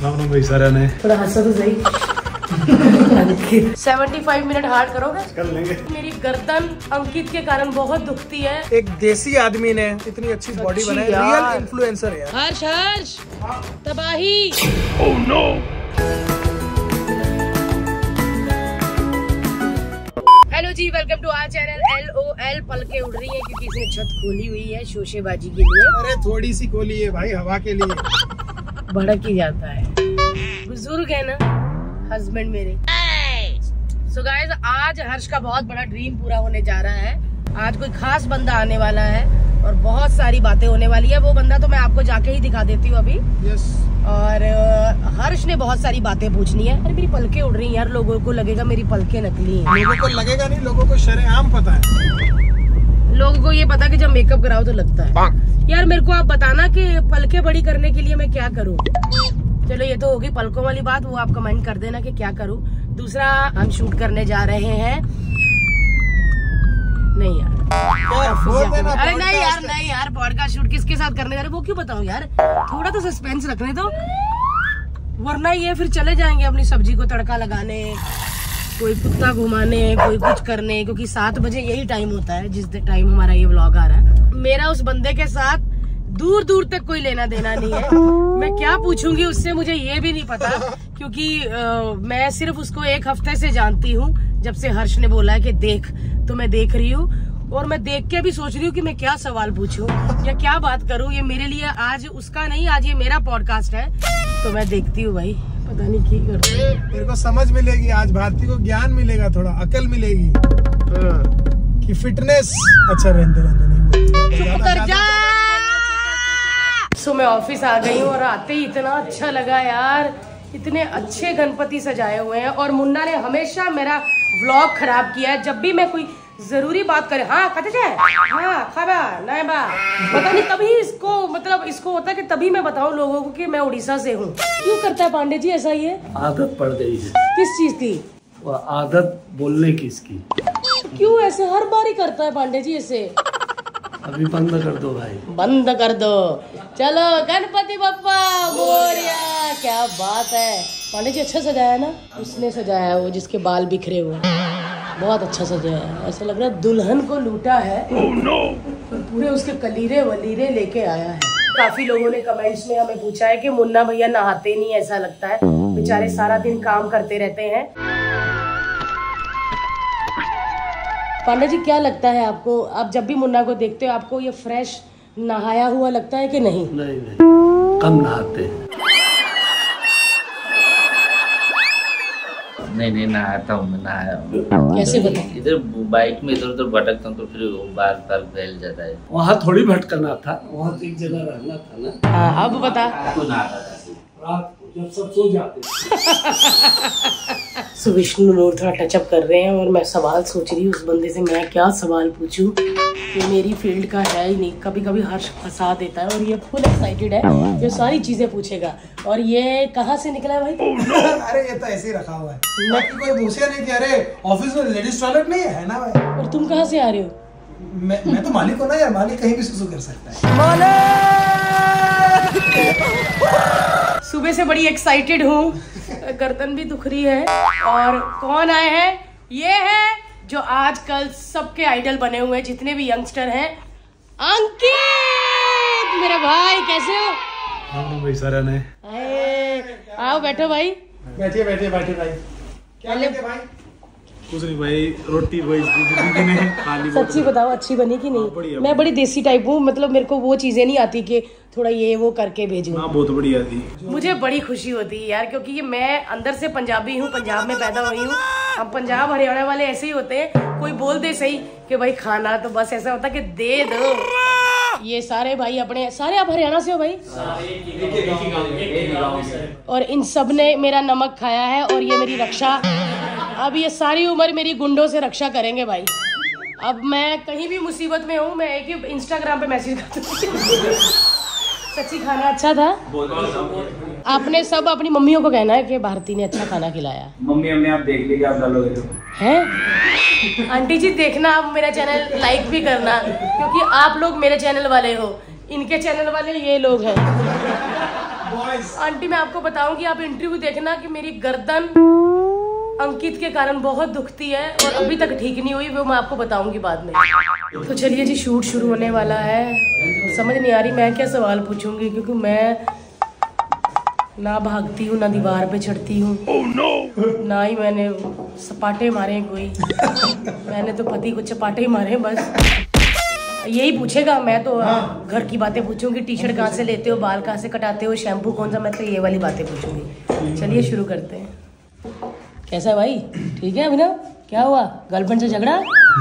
भाई सारा ने थोड़ा हंसा तो सही। 75 मिनट हार्ड करोगे? कर लेंगे। मेरी गर्दन अंकित के कारण बहुत दुखती है। एक देसी आदमी ने इतनी अच्छी बॉडी बनाई, रियल इन्फ्लुएंसर है। हर्ष तबाही। Oh no. हेलो जी, welcome to our channel. LOL पलके उड़ रही है क्योंकि इसने छत खोली हुई है शोशेबाजी के लिए। अरे थोड़ी सी खोली है भाई, हवा के लिए। भड़क ही जाता है, बुजुर्ग है ना हस्बैंड मेरे। सो गाइस, आज हर्ष का बहुत बड़ा ड्रीम पूरा होने जा रहा है। आज कोई खास बंदा आने वाला है और बहुत सारी बातें होने वाली है। वो बंदा तो मैं आपको जाके ही दिखा देती हूँ अभी। यस। और हर्ष ने बहुत सारी बातें पूछनी है। अरे मेरी पलकें उड़ रही हैं यार, लोगों को लगेगा मेरी पलकें नकली हैं। लोगों को लगेगा नहीं, लोगों को शरेआम पता है। लोगों को ये पता कि जब मेकअप कराओ तो लगता है। यार मेरे को आप बताना कि पलकें बड़ी करने के लिए मैं क्या करूँ। चलो ये तो होगी पलकों वाली बात, वो आप कमेंट कर देना कि क्या करूँ। दूसरा, हम शूट करने जा रहे हैं। नहीं यार, अरे नहीं यार पॉडकास्ट शूट किसके साथ करने जा रहे वो क्यों बताऊं यार, थोड़ा तो सस्पेंस रखने दो, वरना ये फिर चले जाएंगे अपनी सब्जी को तड़का लगाने, कोई कुत्ता घुमाने, कोई कुछ करने, क्योंकि 7 बजे यही टाइम होता है जिस टाइम हमारा ये व्लॉग आ रहा है। मेरा उस बंदे के साथ दूर दूर तक कोई लेना देना नहीं है। मैं क्या पूछूंगी उससे मुझे ये भी नहीं पता, क्योंकि मैं सिर्फ उसको 1 हफ्ते से जानती हूँ, जब से हर्ष ने बोला है कि देख, तो मैं देख रही हूँ। और मैं देख के भी सोच रही हूँ कि मैं क्या सवाल पूछूं या क्या बात करूँ। ये मेरे लिए आज उसका नहीं, आज ये मेरा पॉडकास्ट है, तो मैं देखती हूँ भाई, पता नहीं क्या करते हैं। मेरे को समझ मिलेगी आज, भारती को ज्ञान मिलेगा, थोड़ा अकल मिलेगी कि फिटनेस। अच्छा रहने नहीं। सो मैं ऑफिस आ गई हूँ और आते ही इतना अच्छा लगा यार, इतने अच्छे गणपति सजाए हुए हैं। और मुन्ना ने हमेशा मेरा व्लॉग खराब किया है। जब भी मैं कोई जरूरी बात करे, हाँ कते जाए, हाँ खाबा नहीं बा, पता नहीं तभी इसको, मतलब इसको होता है कि तभी मैं बताऊं लोगों को कि मैं उड़ीसा से हूँ। क्यों करता है पांडे जी ऐसा? ये आदत पड़ गई है। किस चीज की? वो आदत बोलने की इसकी। क्यों ऐसे हर बार ही करता है पांडे जी ऐसे? अभी बंद कर दो भाई, बंद कर दो। चलो गणपति बप्पा मोरया। क्या बात है, पांडे जी अच्छा सजाया ना? उसने सजाया है, वो जिसके बाल बिखरे हुए, बहुत अच्छा सजाया है। ऐसा लग रहा है दुल्हन को लूटा है। Oh no. पूरे उसके कलीरे वलीरे लेके आया है। काफी लोगों ने कमेंट्स में हमें पूछा है कि मुन्ना भैया नहाते नहीं, ऐसा लगता है बेचारे सारा दिन काम करते रहते हैं। पांडे जी क्या लगता है आपको, आप जब भी मुन्ना को देखते हो आपको ये फ्रेश नहाया हुआ लगता है कि नहीं? नहीं कम नहाते। नहीं नहाता हूँ, मैं नहाया हूँ। कैसे बता? इधर बाइक में इधर उधर भटकता हूँ तो फिर बार बार फैल जाता है। वहाँ थोड़ी भटकना था, वहाँ एक जगह रहना था ना। हाँ अब बता। तो नहाता था रात को जब सब सो जाते। सो विष्णु नूर थोड़ा टचअप कर रहे हैं और मैं सवाल सोच रही हूँ उस बंदे से मैं क्या सवाल पूछूं कि मेरी फील्ड का है ही नहीं। कभी कभी हर्ष फंसा देता है और ये फुल एक्साइटेड है, ये सारी चीजें पूछेगा। और ये कहाँ से निकला है भाई? अरे ये तो ऐसे ही रखा हुआ है, बाकी कोई भूसिया नहीं कि अरे ऑफिस में लेडीज टॉयलेट नहीं है ना भाई। और तुम कहाँ से आ रहे हो? मैं तो मालिक हूँ ना यार, मालिक कहीं भी सुसु कर सकता है। सुबह से बड़ी एक्साइटेड हूँ, गर्दन भी दुख रही है। और कौन आए हैं? ये है जो आजकल सबके आइडल बने हुए हैं, जितने भी यंगस्टर हैं। अंकित मेरा भाई, कैसे हो? हाँ भाई सारा ने। आओ बैठो भाई। बैठिए भाई। क्या लेंगे भाई? कुछ नहीं भाई, रोटी भाई दीदी ने खाली। सच्ची बताओ अच्छी बनी कि नहीं? बढ़िया। मैं बड़ी देसी टाइप हूँ, मतलब मेरे को वो चीजें नहीं आती कि थोड़ा ये वो करके भेजूं। हाँ बहुत बढ़िया थी। मुझे बड़ी खुशी होती है यार, क्योंकि ये मैं अंदर से पंजाबी हूँ, पंजाब में पैदा हुई हूँ। हम पंजाब हरियाणा वाले ऐसे ही होते हैं, कोई बोल दे सही कि भाई खाना, तो बस ऐसा होता कि दे दो। ये सारे भाई अपने, सारे आप हरियाणा से हो भाई? और इन सब ने मेरा नमक खाया है और ये मेरी रक्षा, अब ये सारी उम्र मेरी गुंडों से रक्षा करेंगे भाई। अब मैं कहीं भी मुसीबत में हूँ, मैं एक ही इंस्टाग्राम पे मैसेज करती हूँ। सच्ची खाना अच्छा था? आपने सब अपनी मम्मियों को कहना है कि भारती ने अच्छा खाना खिलाया। मम्मी हमने आप देख लीजिए, आप डालोगे तो हैं? आंटी जी देखना, आप मेरा चैनल लाइक भी करना, क्योंकि आप लोग मेरे चैनल वाले हो, इनके चैनल वाले ये लोग हैं। आंटी मैं आपको बताऊंगी, आप इंटरव्यू देखना कि मेरी गर्दन अंकित के कारण बहुत दुखती है और अभी तक ठीक नहीं हुई, वो मैं आपको बताऊंगी बाद में। तो चलिए जी, शूट शुरू होने वाला है। समझ नहीं आ रही मैं क्या सवाल पूछूंगी, क्योंकि मैं ना भागती हूँ, ना दीवार पे चढ़ती हूँ, ना ही मैंने सपाटे मारे कोई। मैंने तो पति को चपाटे ही मारे बस। यही पूछेगा, मैं तो घर की बातें पूछूंगी, टी शर्ट कहाँ से लेते हो, बाल कहाँ से कटाते हो, शैम्पू कौन सा, मैं तो ये वाली बातें पूछूंगी। चलिए शुरू करते हैं। कैसा है भाई? ठीक है अभिनव? क्या हुआ, गर्लफ्रेंड से झगड़ा?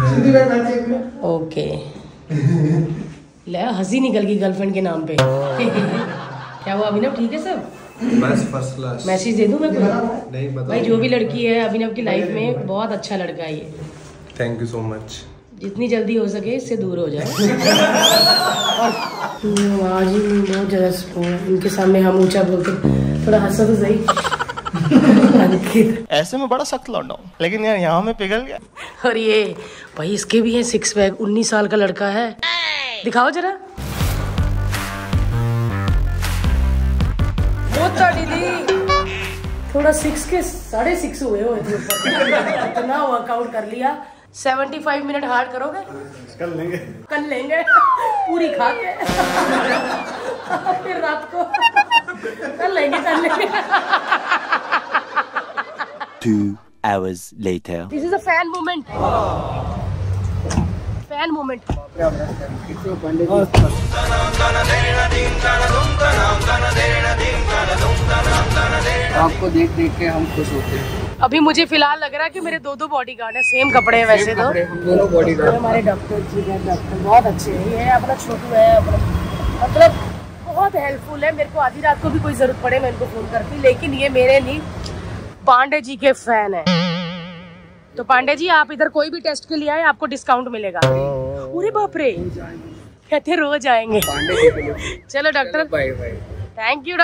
ओके, ले हंसी निकल गई गर्लफ्रेंड के नाम पे। क्या हुआ अभिनव, ठीक है सब? बस फर्स्ट क्लास। मैसेज दे दूं मैं पूरा? नहीं बता भाई, जो भी लड़की है अभिनव की लाइफ में बहुत अच्छा लड़का है ये। Thank you so much. जितनी जल्दी हो सके इससे दूर हो जाओ। और आज ही बहुत ज्यादा स्लो है, इनके सामने हम ऊंचा बोलते, थोड़ा हंसा तो सही। ऐसे में बड़ा सख्त लौंडा हूं, लेकिन यार यहाँ में पिघल गया। और ये भाई, इसके भी है 6 पैक, 19 साल का लड़का है। दिखाओ जरा। दीदी थोड़ा 6 के 6.5 हुए हो, इतना वर्कआउट कर लिया। 75 मिनट हार्ड करोगे? कर लेंगे पूरी खा के। फिर रात को कर लेंगे। 2 hours later. This is a fan moment. Fan moment. आपको देख देख के हम खुश होते हैं। अभी मुझे फिलहाल लग रहा है कि मेरे 2 बॉडीगार्ड हैं, सेम कपड़े हैं वैसे तो। हम दोनों बॉडीगार्ड। हमारे डॉक्टर जी हैं, डॉक्टर बहुत अच्छे हैं। ये अपना छोटू है, अपना मतलब बहुत हेल्पफुल है। मेरे को आधी रात को भी कोई जरूरत पड़े मैं इनको फोन करती, लेकिन ये मेरे नहीं पांडे जी के फैन है। तो पांडे जी आप इधर कोई भी टेस्ट के लिए आए, आपको डिस्काउंट मिलेगा। अरे बाप रे, कहते रोज आएंगे। चलो doctor, bye bye. Thank you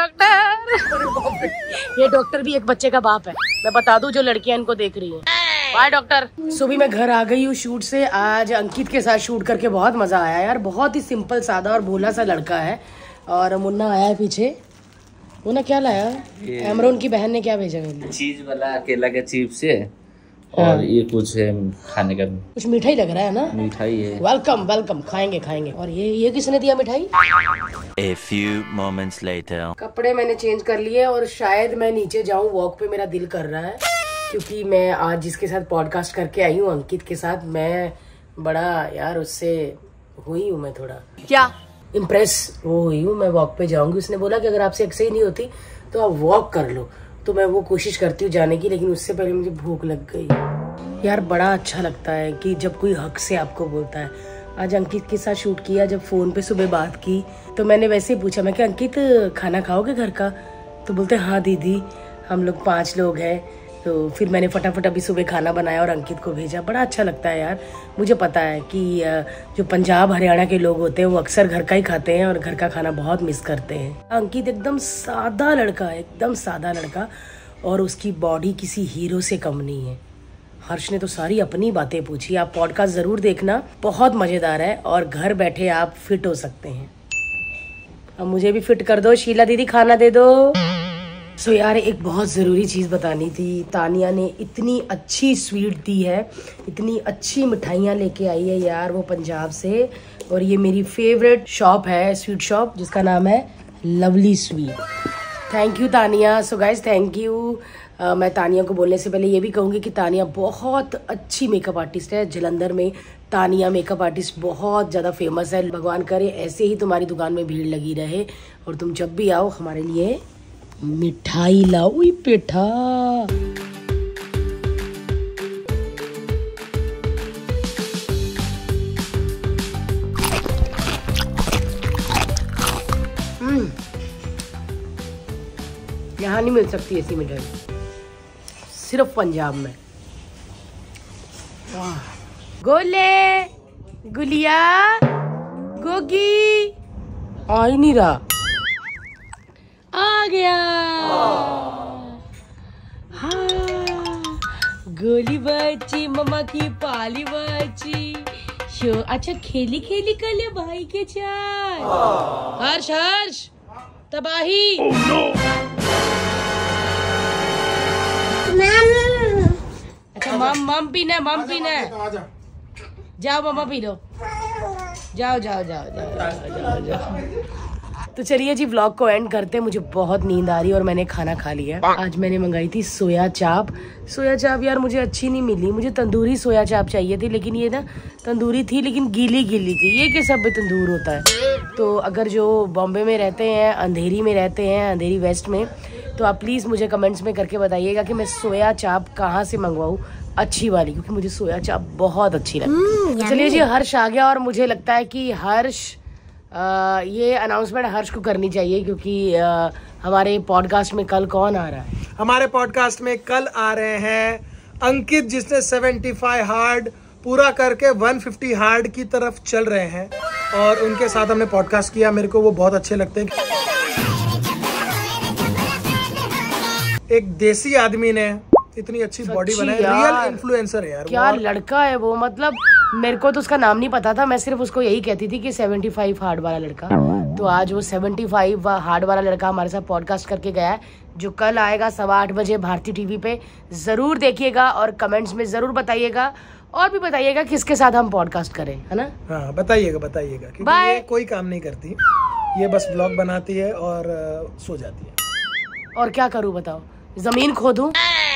doctor. ये डॉक्टर भी एक बच्चे का बाप है, मैं बता दूं जो लड़कियां इनको देख रही हैं। Bye doctor. सुबह मैं घर आ गई हूँ शूट से। आज अंकित के साथ शूट करके बहुत मजा आया यार। बहुत ही सिंपल सादा और भोला सा लड़का है। और मुन्ना आया है पीछे। मुन्ना क्या लाया? एमरोन की बहन ने क्या भेजा मेरे लिए? चीज वाला केला के चिप्स है और ये कुछ है खाने का, कुछ मिठाई लग रहा है ना? मिठाई है। वेलकम वेलकम, खाएंगे खाएंगे। और ये किसने दिया मिठाई? A few moments later. कपड़े मैंने चेंज कर लिए और शायद मैं नीचे जाऊं वॉक पे, मेरा दिल कर रहा है। क्योंकि मैं आज जिसके साथ पॉडकास्ट करके आई हूँ, अंकित के साथ, मैं बड़ा यार उससे हुई हूँ, मैं थोड़ा क्या इम्प्रेस वो हुई हूँ। मैं वॉक पे जाऊंगी। उसने बोला कि अगर आपसे एक्सरसाइज नहीं होती तो आप वॉक कर लो। तो मैं वो कोशिश करती हूँ जाने की, लेकिन उससे पहले मुझे भूख लग गई। यार बड़ा अच्छा लगता है कि जब कोई हक से आपको बोलता है। आज अंकित के साथ शूट किया, जब फोन पे सुबह बात की तो मैंने वैसे ही पूछा, मैं कि अंकित खाना खाओगे घर का? तो बोलते हाँ दीदी, हम लोग 5 लोग हैं। तो फिर मैंने फटाफट अभी सुबह खाना बनाया और अंकित को भेजा। बड़ा अच्छा लगता है यार। मुझे पता है कि जो पंजाब हरियाणा के लोग होते हैं वो अक्सर घर का ही खाते हैं और घर का खाना बहुत मिस करते हैं। अंकित एकदम सादा लड़का है, एकदम सादा लड़का, और उसकी बॉडी किसी हीरो से कम नहीं है। हर्ष ने तो सारी अपनी बातें पूछी। आप पॉडकास्ट जरूर देखना, बहुत मजेदार है और घर बैठे आप फिट हो सकते हैं। अब मुझे भी फिट कर दो, शीला दीदी खाना दे दो। सो यार एक बहुत ज़रूरी चीज़ बतानी थी। तानिया ने इतनी अच्छी स्वीट दी है, इतनी अच्छी मिठाइयाँ लेके आई है यार वो पंजाब से। और ये मेरी फेवरेट शॉप है, स्वीट शॉप, जिसका नाम है lovely sweet. Thank you Tania. So guys thank you. मैं तानिया को बोलने से पहले ये भी कहूँगी कि तानिया बहुत अच्छी मेकअप आर्टिस्ट है। जलंधर में तानिया मेकअप आर्टिस्ट बहुत ज़्यादा फेमस है। भगवान करे ऐसे ही तुम्हारी दुकान में भीड़ लगी रहे और तुम जब भी आओ हमारे लिए मिठाई लाओ। पेठा यहाँ नहीं मिल सकती ऐसी मिठाई, सिर्फ पंजाब में। गोले गुलिया गोगी आ ही नहीं रहा। आ गया। हाँ गोली बच्ची, मम्मा की पाली बच्ची। शो अच्छा खेली खेली कर ले भाई के चार। हर्ष हर्ष तबाही। अच्छा मम पीना है, मम पीना है। जाओ मम्मा पी लो, जाओ जाओ जाओ जाओ जाओ जाओ। तो चलिए जी व्लॉग को एंड करते हैं। मुझे बहुत नींद आ रही है और मैंने खाना खा लिया। आज मैंने मंगाई थी सोया चाप। सोया चाप यार मुझे अच्छी नहीं मिली, मुझे तंदूरी सोया चाप चाहिए थी, लेकिन ये ना तंदूरी थी लेकिन गीली गीली थी। ये किस सब तंदूर होता है। तो अगर जो बॉम्बे में रहते हैं, अंधेरी में रहते हैं, अंधेरी वेस्ट में, तो आप प्लीज़ मुझे कमेंट्स में करके बताइएगा कि मैं सोया चाप कहाँ से मंगवाऊँ अच्छी वाली, क्योंकि मुझे सोया चाप बहुत अच्छी लगती है। चलिए जी हर्ष आ गया और मुझे लगता है कि हर्ष ये अनाउंसमेंट हर्ष को करनी चाहिए, क्योंकि हमारे पॉडकास्ट में कल कौन आ रहा है। हमारे पॉडकास्ट में कल आ रहे हैं अंकित, जिसने 75 हार्ड पूरा करके 150 हार्ड की तरफ चल रहे हैं, और उनके साथ हमने पॉडकास्ट किया। मेरे को वो बहुत अच्छे लगते हैं। एक देसी आदमी ने इतनी अच्छी बॉडी बनाई, रियल इन्फ्लुएंसर है यार। क्या लड़का है वो, मतलब मेरे को तो उसका नाम नहीं पता था। मैं सिर्फ उसको यही कहती थी कि 75 हार्ड वाला लड़का। तो आज वो 75 हार्ड वाला लड़का हमारे साथ पॉडकास्ट करके गया है, जो कल आएगा 8:15 बजे भारती टीवी पे। जरूर देखिएगा और कमेंट्स में जरूर बताइएगा, और भी बताइएगा किसके साथ हम पॉडकास्ट करें, है ना। हाँ बताइएगा, क्योंकि ये कोई काम नहीं करती, ये बस ब्लॉग बनाती है और सो जाती है। और क्या करूँ बताओ, जमीन खोदूं?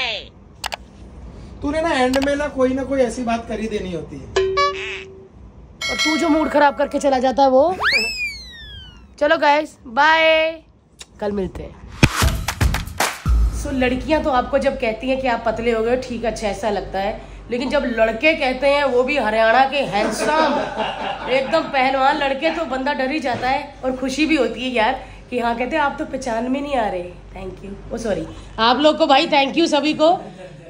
तूने ना एंड में ना कोई ऐसी बात कर ही देनी होती है, और तू जो मूड खराब करके चला जाता है वो। चलो गाइस बाय, कल मिलते हैं। सो लड़कियां तो आपको जब कहती हैं कि आप पतले हो गए, ठीक अच्छा ऐसा लगता है, लेकिन जब लड़के कहते हैं, वो भी हरियाणा के हैंडसम एकदम पहलवान लड़के, तो बंदा डर ही जाता है और खुशी भी होती है यार कि हाँ कहते हैं आप तो पहचान में नहीं आ रहे। थैंक यू, ओ सॉरी आप लोग को भाई, थैंक यू सभी को